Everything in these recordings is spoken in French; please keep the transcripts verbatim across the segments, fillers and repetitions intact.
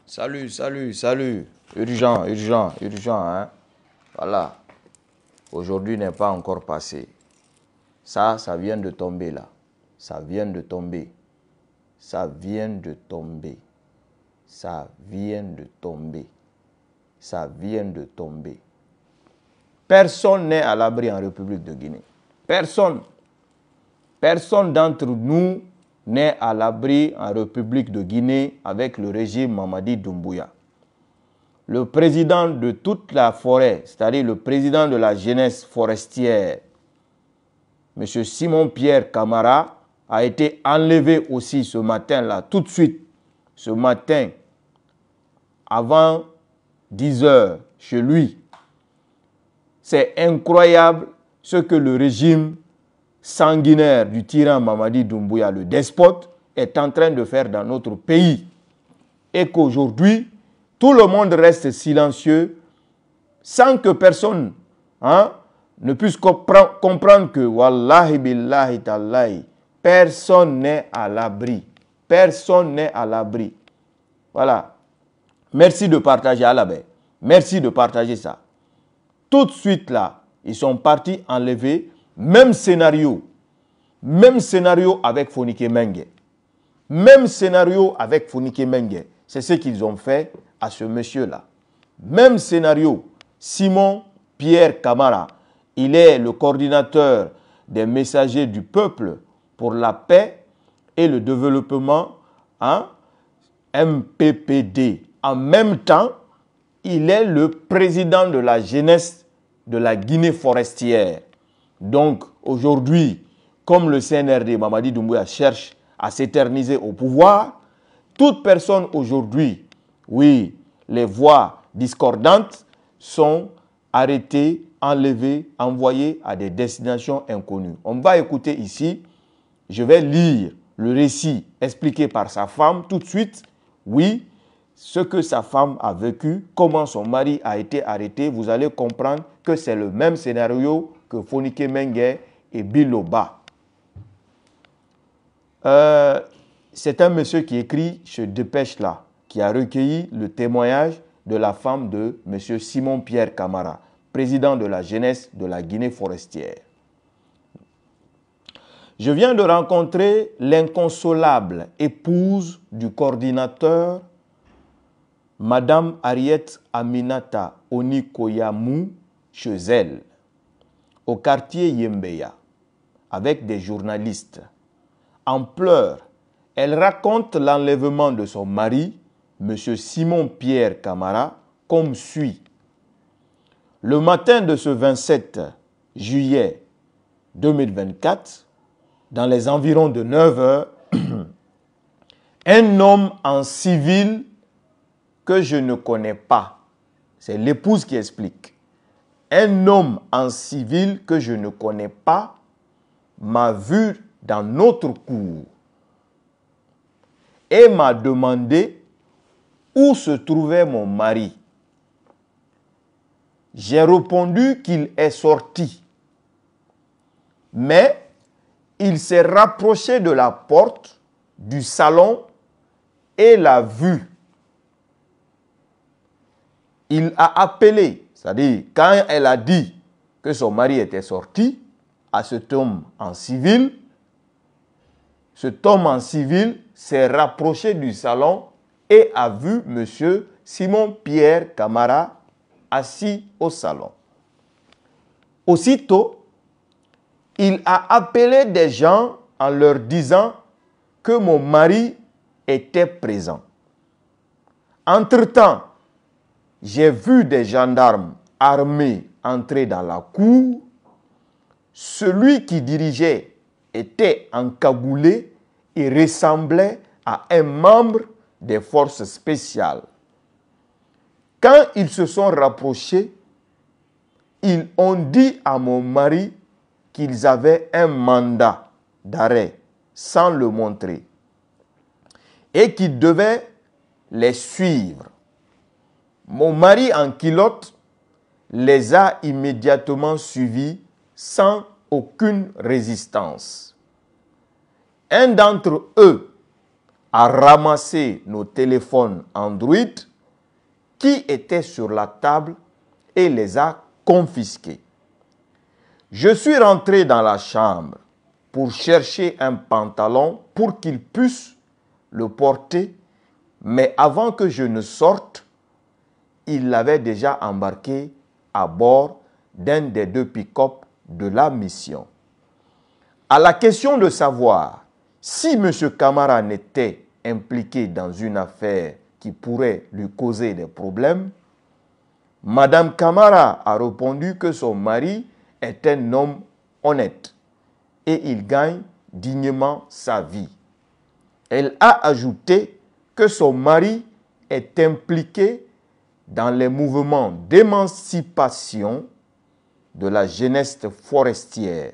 Salut, salut, salut. Urgent, urgent, urgent, hein. Voilà. Aujourd'hui n'est pas encore passé. Ça, ça vient de tomber là. Ça vient de tomber. Ça vient de tomber. Ça vient de tomber. Ça vient de tomber. Personne n'est à l'abri en République de Guinée. Personne. Personne d'entre nous n'est à l'abri en République de Guinée avec le régime Mamadi Doumbouya. Le président de toute la forêt, c'est-à-dire le président de la jeunesse forestière, M. Simon-Pierre Camara, a été enlevé aussi ce matin-là, tout de suite, ce matin, avant dix heures, chez lui. C'est incroyable ce que le régime sanguinaire du tyran Mamadi Doumbouya, le despote, est en train de faire dans notre pays. Et qu'aujourd'hui, tout le monde reste silencieux sans que personne hein, ne puisse comprendre que, wallahi billahi tallahi, personne n'est à l'abri. Personne n'est à l'abri. Voilà. Merci de partager à la baie. Merci de partager ça. Tout de suite là, ils sont partis enlever. Même scénario. Même scénario avec Fonike Mengue. Même scénario avec Fonike Mengue. C'est ce qu'ils ont fait à ce monsieur-là. Même scénario. Simon Pierre Camara. Il est le coordinateur des messagers du peuple pour la paix et le développement, hein, M P P D. En même temps, il est le président de la jeunesse de la Guinée forestière. Donc, aujourd'hui, comme le C N R D, Mamadi Doumbouya, cherche à s'éterniser au pouvoir, toute personne aujourd'hui, oui, les voix discordantes sont arrêtées, enlevées, envoyées à des destinations inconnues. On va écouter ici, je vais lire le récit expliqué par sa femme tout de suite. Oui, ce que sa femme a vécu, comment son mari a été arrêté, vous allez comprendre que c'est le même scénario que Fonike Mengue et Biloba. Euh, c'est un monsieur qui écrit ce dépêche-là, qui a recueilli le témoignage de la femme de M. Simon-Pierre Camara, président de la jeunesse de la Guinée forestière. Je viens de rencontrer l'inconsolable épouse du coordinateur, Madame Ariette Aminata Onikoyamou Chezel, au quartier Yembeya, avec des journalistes. En pleurs, elle raconte l'enlèvement de son mari, M. Simon-Pierre Camara, comme suit. Le matin de ce vingt-sept juillet deux mille vingt-quatre, dans les environs de neuf heures, un homme en civil que je ne connais pas, c'est l'épouse qui explique, un homme en civil que je ne connais pas m'a vu dans notre cour et m'a demandé où se trouvait mon mari. J'ai répondu qu'il est sorti, mais il s'est rapproché de la porte du salon et l'a vu. Il a appelé, c'est-à-dire quand elle a dit que son mari était sorti, à cet homme en civil, cet homme en civil s'est rapproché du salon et a vu M. Simon-Pierre Camara assis au salon. Aussitôt, il a appelé des gens en leur disant que mon mari était présent. Entre-temps, j'ai vu des gendarmes armés entrer dans la cour. Celui qui dirigeait était encagoulé et ressemblait à un membre des forces spéciales. Quand ils se sont rapprochés, ils ont dit à mon mari qu'ils avaient un mandat d'arrêt sans le montrer et qu'ils devaient les suivre. Mon mari en culotte les a immédiatement suivis sans aucune résistance. Un d'entre eux a ramassé nos téléphones Android qui étaient sur la table et les a confisqués. Je suis rentré dans la chambre pour chercher un pantalon pour qu'il puisse le porter, mais avant que je ne sorte, il l'avait déjà embarqué à bord d'un des deux pick-up de la mission. À la question de savoir si M. Camara n'était impliqué dans une affaire qui pourrait lui causer des problèmes, Mme Camara a répondu que son mari est un homme honnête et il gagne dignement sa vie. Elle a ajouté que son mari est impliqué dans les mouvements d'émancipation de la jeunesse forestière.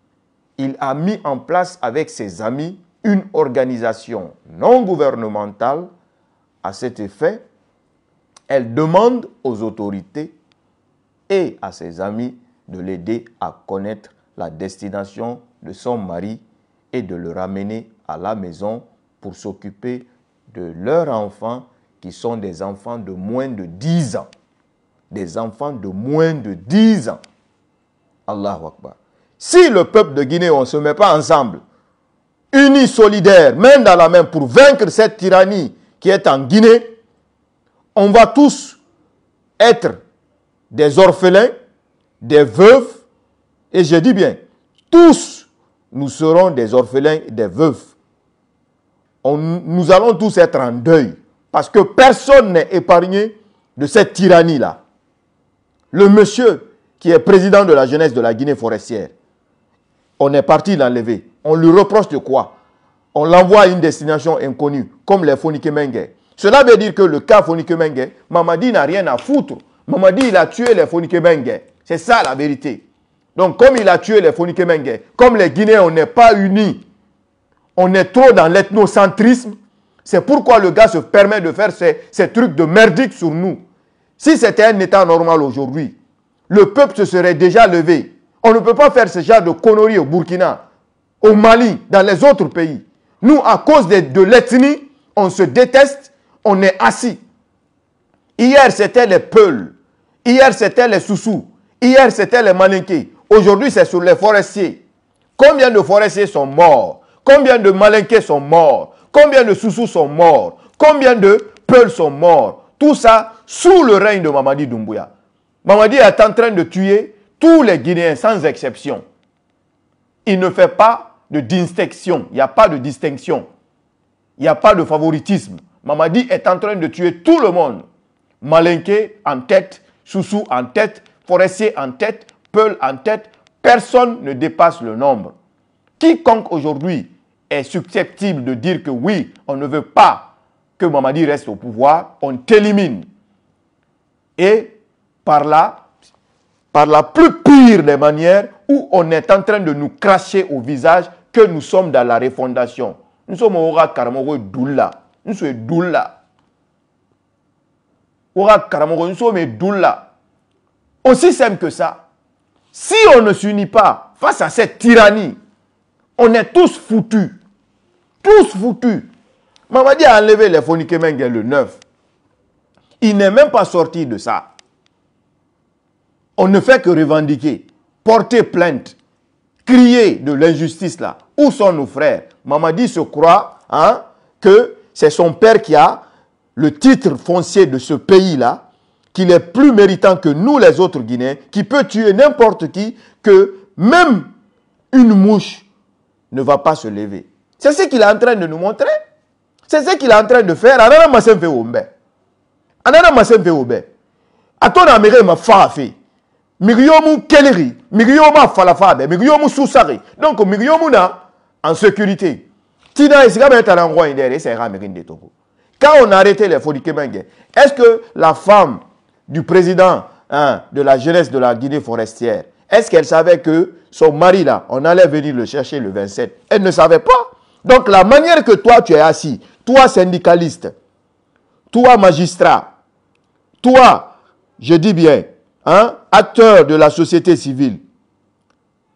Il a mis en place avec ses amis une organisation non gouvernementale. À cet effet, elle demande aux autorités et à ses amis de l'aider à connaître la destination de son mari et de le ramener à la maison pour s'occuper de leurs enfants qui sont des enfants de moins de dix ans. Des enfants de moins de dix ans. Allahu Akbar. Si le peuple de Guinée, on ne se met pas ensemble, unis, solidaires, main dans la main pour vaincre cette tyrannie qui est en Guinée, on va tous être des orphelins, des veuves, et je dis bien, tous nous serons des orphelins et des veuves. On, nous allons tous être en deuil, parce que personne n'est épargné de cette tyrannie-là. Le monsieur qui est président de la jeunesse de la Guinée forestière, on est parti l'enlever. On lui reproche de quoi? On l'envoie à une destination inconnue, comme les Fonike Mengue. Cela veut dire que le cas Fonike Mengue, Mamadi n'a rien à foutre. Mamadi, il a tué les Fonike Mengue. C'est ça la vérité. Donc, comme il a tué les Fonike Mengue, comme les Guinéens, on n'est pas unis, on est trop dans l'ethnocentrisme, c'est pourquoi le gars se permet de faire ces, ces trucs de merdique sur nous. Si c'était un état normal aujourd'hui, le peuple se serait déjà levé. On ne peut pas faire ce genre de conneries au Burkina, au Mali, dans les autres pays. Nous, à cause de, de l'ethnie, on se déteste, on est assis. Hier, c'était les Peuls. Hier, c'était les Soussous. Hier, c'était les Malinqués. Aujourd'hui, c'est sur les forestiers. Combien de forestiers sont morts? Combien de Malinqués sont morts? Combien de Soussous sont morts? Combien de Peuls sont morts? Tout ça sous le règne de Mamadi Doumbouya. Mamadi est en train de tuer tous les Guinéens sans exception. Il ne fait pas de distinction. Il n'y a pas de distinction. Il n'y a pas de favoritisme. Mamadi est en train de tuer tout le monde. Malinké en tête, Soussou en tête, Forestier en tête, Peul en tête. Personne ne dépasse le nombre. Quiconque aujourd'hui est susceptible de dire que oui, on ne veut pas que Mamadi reste au pouvoir, on t'élimine. Et par là, par la plus pire des manières, où on est en train de nous cracher au visage que nous sommes dans la refondation. Nous sommes au Karamogo Doula. Nous sommes Doula. Au Karamogo, nous sommes Doula. Aussi simple que ça. Si on ne s'unit pas face à cette tyrannie, on est tous foutus. Tous foutus. Mamadi a enlevé les Fonike Mengue le neuf. Il n'est même pas sorti de ça. On ne fait que revendiquer, porter plainte, crier de l'injustice là. Où sont nos frères? Mamadi se croit hein, que c'est son père qui a le titre foncier de ce pays-là, qu'il est plus méritant que nous les autres Guinéens, qui peut tuer n'importe qui, que même une mouche ne va pas se lever. C'est ce qu'il est en train de nous montrer. C'est ce qu'il est en train de faire. Anana Masemfe Ombe. Anana Masemfe Ombe. Atona Amere ma fafe. Miriyomu Keleri. Miriyomu Falafabe. Miriyomu Sousari. Donc Miriyomu na en sécurité. Tina Isga Betana Roi Indere, c'est Ramirine de Togo. Quand on a arrêté les Fonike Mengue, est-ce que la femme du président hein, de la jeunesse de la Guinée forestière, est-ce qu'elle savait que son mari là, on allait venir le chercher le vingt-sept? Elle ne savait pas. Donc la manière que toi tu es assis, toi syndicaliste, toi magistrat, toi, je dis bien, hein, acteur de la société civile,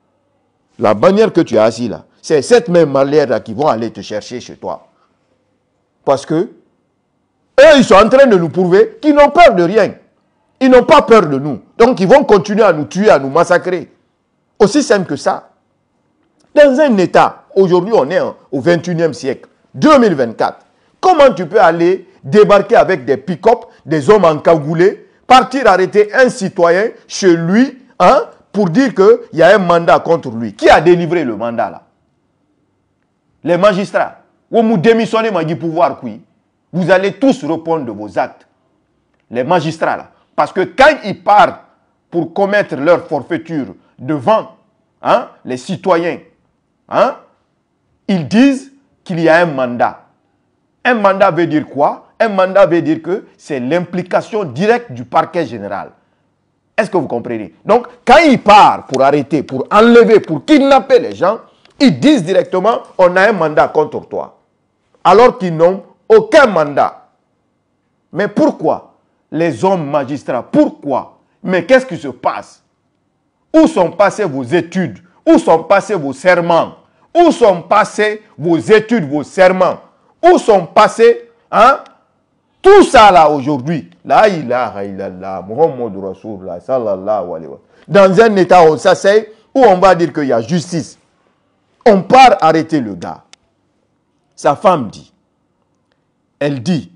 la manière que tu es assis là, c'est cette même manière là qui vont aller te chercher chez toi. Parce que eux, ils sont en train de nous prouver qu'ils n'ont peur de rien. Ils n'ont pas peur de nous. Donc, ils vont continuer à nous tuer, à nous massacrer. Aussi simple que ça. Dans un État, aujourd'hui, on est au vingt et unième siècle, deux mille vingt-quatre. Comment tu peux aller débarquer avec des pick-up, des hommes encagoulés, partir arrêter un citoyen chez lui, hein, pour dire qu'il y a un mandat contre lui? Qui a délivré le mandat là? Les magistrats. Vous démissionnez du pouvoir, vous allez tous répondre de vos actes. Les magistrats là. Parce que quand ils partent pour commettre leur forfaiture devant, hein, les citoyens, hein, ils disent qu'il y a un mandat. Un mandat veut dire quoi? Un mandat veut dire que c'est l'implication directe du parquet général. Est-ce que vous comprenez? Donc, quand ils partent pour arrêter, pour enlever, pour kidnapper les gens, ils disent directement, on a un mandat contre toi. Alors qu'ils n'ont aucun mandat. Mais pourquoi? Les hommes magistrats, pourquoi? Mais qu'est-ce qui se passe? Où sont passées vos études? Où sont passés vos serments? Où sont passées vos études, vos serments? Où sont passés, hein? Tout ça là aujourd'hui, la ilaha illallah, Muhammad Rasulullah, sallallahu alayhi wa sallam. Dans un état où on s'asseye, où on va dire qu'il y a justice. On part arrêter le gars. Sa femme dit, elle dit,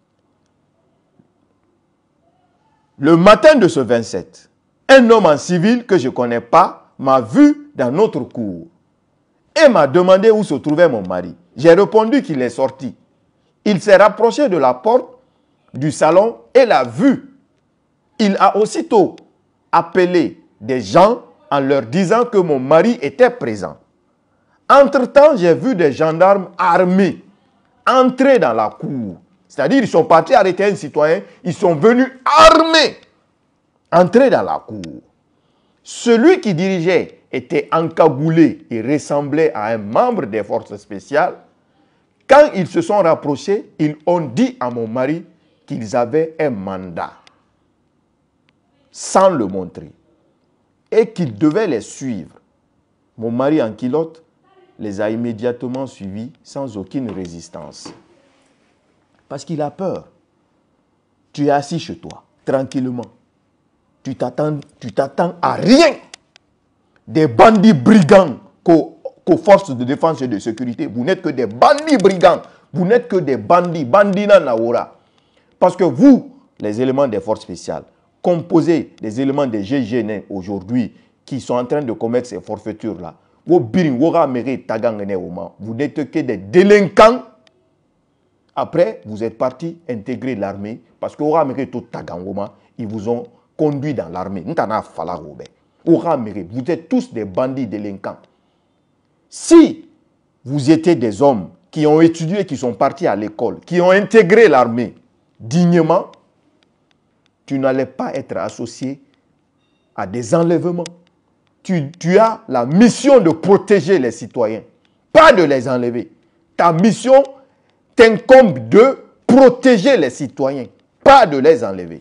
le matin de ce vingt-sept, un homme en civil que je ne connais pas m'a vu dans notre cour et m'a demandé où se trouvait mon mari. J'ai répondu qu'il est sorti. Il s'est rapproché de la porte du salon et l'a vu. Il a aussitôt appelé des gens en leur disant que mon mari était présent. Entre-temps, j'ai vu des gendarmes armés entrer dans la cour. C'est-à-dire, ils sont partis arrêter un citoyen, ils sont venus armés, entrer dans la cour. Celui qui dirigeait était encagoulé et ressemblait à un membre des forces spéciales. Quand ils se sont rapprochés, ils ont dit à mon mari qu'ils avaient un mandat, sans le montrer, et qu'ils devaient les suivre. Mon mari en culotte les a immédiatement suivis sans aucune résistance. Parce qu'il a peur. Tu es assis chez toi, tranquillement. Tu t'attends, tu t'attends à rien. Des bandits brigands qu'aux, qu'aux forces de défense et de sécurité. Vous n'êtes que des bandits brigands. Vous n'êtes que des bandits. Bandina Naora. Parce que vous, les éléments des forces spéciales, composés des éléments des G I G N aujourd'hui, qui sont en train de commettre ces forfaitures-là, vous n'êtes que des délinquants. Après, vous êtes parti intégrer l'armée parce que ils vous ont conduit dans l'armée. Vous êtes tous des bandits délinquants. Si vous étiez des hommes qui ont étudié, qui sont partis à l'école, qui ont intégré l'armée dignement, tu n'allais pas être associé à des enlèvements. Tu, tu as la mission de protéger les citoyens, pas de les enlever. Ta mission t'incombe de protéger les citoyens, pas de les enlever.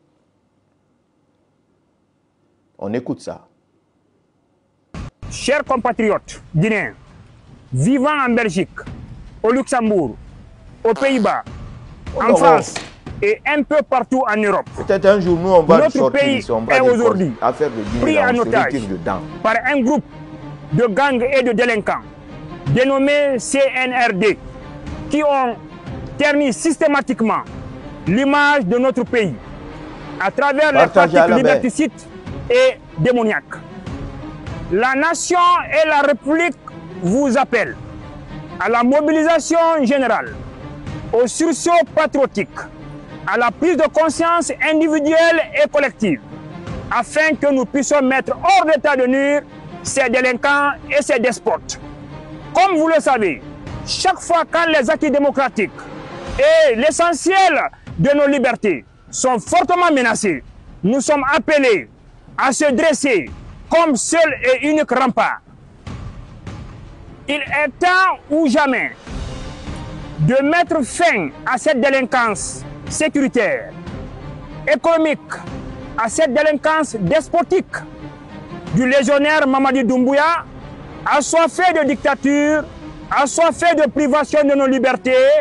On écoute ça. Chers compatriotes guinéens, vivant en Belgique, au Luxembourg, aux Pays-Bas, oh, en oh, France et un peu partout en Europe, peut-être un jour nous on va notre sortir pays ici, on va est aujourd'hui pris en otage par un groupe de gangs et de délinquants dénommés C N R D qui ont terni systématiquement l'image de notre pays à travers les pratiques liberticides et démoniaques. La nation et la République vous appellent à la mobilisation générale, au sursaut patriotique, à la prise de conscience individuelle et collective, afin que nous puissions mettre hors d'état de nuire ces délinquants et ces despotes. Comme vous le savez, chaque fois quand les acquis démocratiques et l'essentiel de nos libertés sont fortement menacés, nous sommes appelés à se dresser comme seul et unique rempart. Il est temps ou jamais de mettre fin à cette délinquance sécuritaire, économique, à cette délinquance despotique du légionnaire Mamadi Doumbouya, assoiffé de dictature, assoiffé de privation de nos libertés,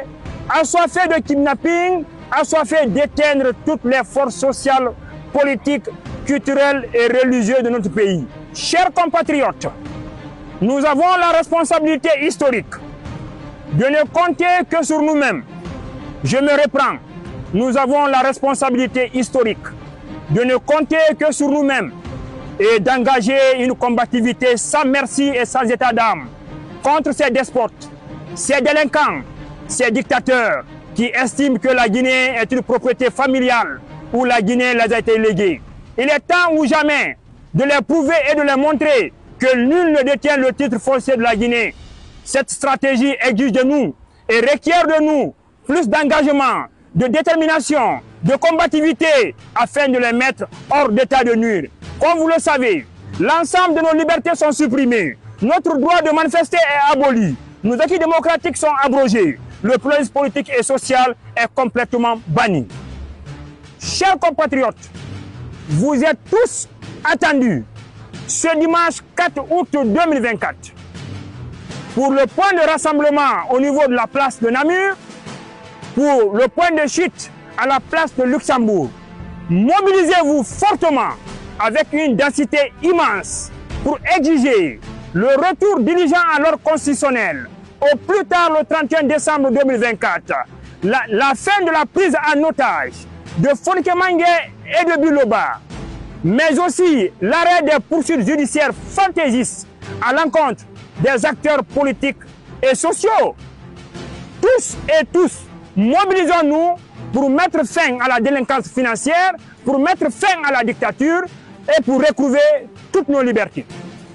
assoiffé de kidnapping, assoiffé d'éteindre toutes les forces sociales, politiques, culturelles et religieuses de notre pays. Chers compatriotes, nous avons la responsabilité historique de ne compter que sur nous-mêmes. Je me reprends. Nous avons la responsabilité historique de ne compter que sur nous-mêmes et d'engager une combativité sans merci et sans état d'âme contre ces despotes, ces délinquants, ces dictateurs qui estiment que la Guinée est une propriété familiale où la Guinée les a été léguée. Il est temps ou jamais de les prouver et de les montrer que nul ne détient le titre foncier de la Guinée. Cette stratégie exige de nous et requiert de nous plus d'engagement, de détermination, de combativité afin de les mettre hors d'état de nuire. Comme vous le savez, l'ensemble de nos libertés sont supprimées. Notre droit de manifester est aboli. Nos acquis démocratiques sont abrogés. Le pluralisme politique et social est complètement banni. Chers compatriotes, vous êtes tous attendus ce dimanche quatre août deux mille vingt-quatre pour le point de rassemblement au niveau de la place de Namur, pour le point de chute à la place de Luxembourg. Mobilisez-vous fortement avec une densité immense pour exiger le retour diligent à l'ordre constitutionnel au plus tard le trente et un décembre deux mille vingt-quatre, la, la fin de la prise en otage de Fonike Mange et de Biloba, mais aussi l'arrêt des poursuites judiciaires fantaisistes à l'encontre des acteurs politiques et sociaux. Tous et tous, mobilisons-nous pour mettre fin à la délinquance financière, pour mettre fin à la dictature et pour retrouver toutes nos libertés.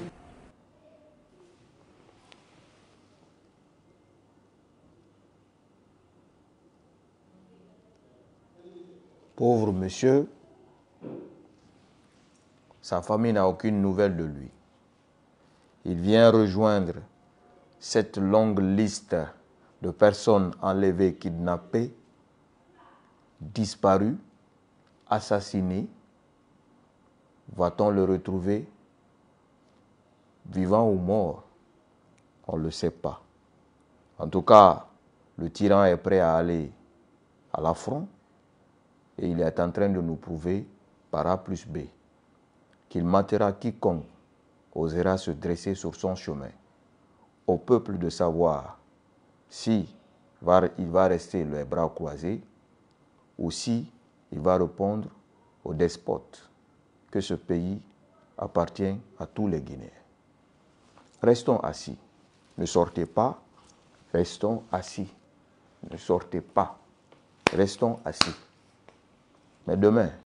Pauvre monsieur, sa famille n'a aucune nouvelle de lui. Il vient rejoindre cette longue liste de personnes enlevées, kidnappées, disparues, assassinées. Va-t-on le retrouver vivant ou mort? On ne le sait pas. En tout cas, le tyran est prêt à aller à l'affront et il est en train de nous prouver par A plus B qu'il matera quiconque osera se dresser sur son chemin. Au peuple de savoir si va, il va rester les bras croisés ou si il va répondre aux despotes que ce pays appartient à tous les Guinéens. Restons assis. Ne sortez pas. Restons assis. Ne sortez pas. Restons assis. Mais demain,